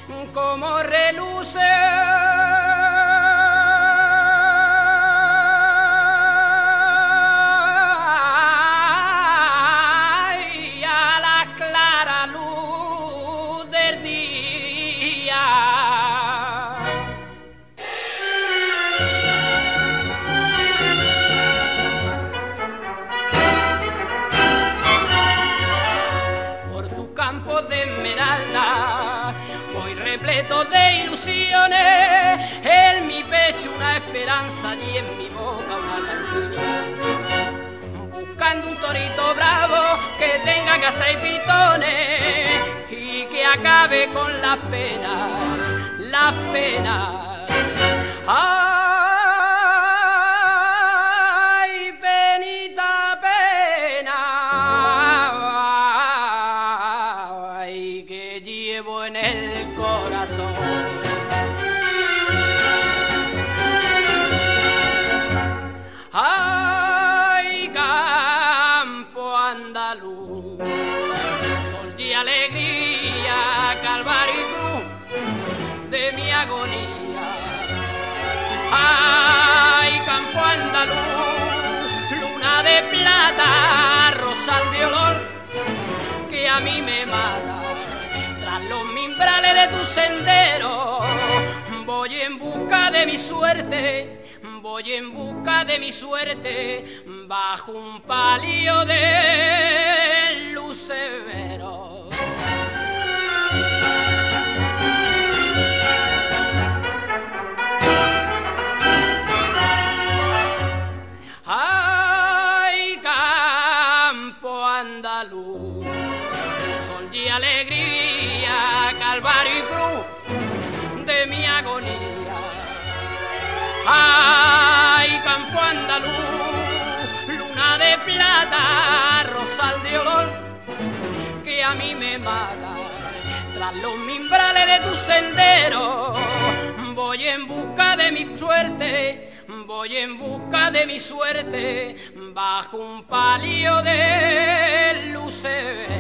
como reluce a la clara luz del día. Por tu campo de esmeralda voy repleto de ilusiones, en mi pecho una esperanza y en mi boca una canción, buscando un torito bravo que tenga castas y pitones y que acabe con las penas, las penas. Ay, penita pena, ay, que llevo en el corazón. Ay, campo andaluz, sol y alegría, calvario y cruz de mi agonía. Ay, campo andaluz, luna de plata, rosal de olor que a mí me mata. Tras los mimbrales de tu sendero voy en busca de mi suerte, voy en busca de mi suerte, bajo un palio de luz severo. Ay, campo andaluz, sol y alegría, calvario y cruz de mi agonía. Ay, campo andaluz, luna de plata, rosal de olor que a mí me mata. Tras los mimbrales de tu sendero voy en busca de mi suerte, voy en busca de mi suerte, bajo un palio de luz severa.